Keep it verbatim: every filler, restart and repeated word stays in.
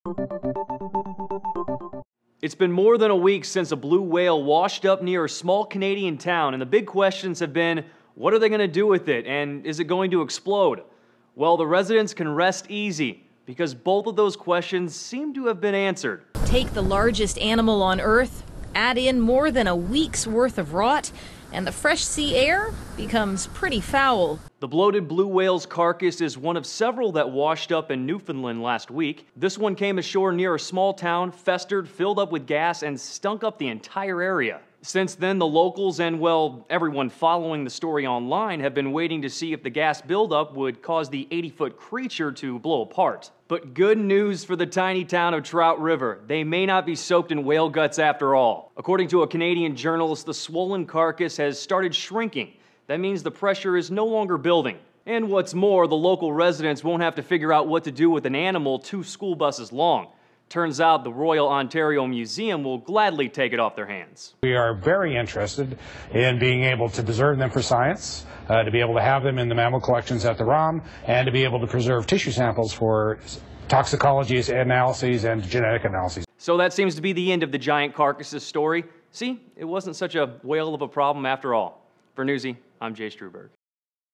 It's been more than a week since a blue whale washed up near a small Canadian town, and the big questions have been, what are they going to do with it, and is it going to explode? Well, the residents can rest easy, because both of those questions seem to have been answered. Take the largest animal on Earth, add in more than a week's worth of rot, and the fresh sea air becomes pretty foul. The bloated blue whale's carcass is one of several that washed up in Newfoundland last week. This one came ashore near a small town, festered, filled up with gas, and stunk up the entire area. Since then, the locals and, well, everyone following the story online have been waiting to see if the gas buildup would cause the eighty-foot creature to blow apart. But good news for the tiny town of Trout River. They may not be soaked in whale guts after all. According to a Canadian journalist, the swollen carcass has started shrinking. That means the pressure is no longer building. And what's more, the local residents won't have to figure out what to do with an animal two school buses long. Turns out the Royal Ontario Museum will gladly take it off their hands. We are very interested in being able to preserve them for science, uh, to be able to have them in the mammal collections at the R O M, and to be able to preserve tissue samples for toxicology analyses and genetic analyses. So that seems to be the end of the giant carcasses story. See, it wasn't such a whale of a problem after all. For Newsy, I'm Jay Struberg.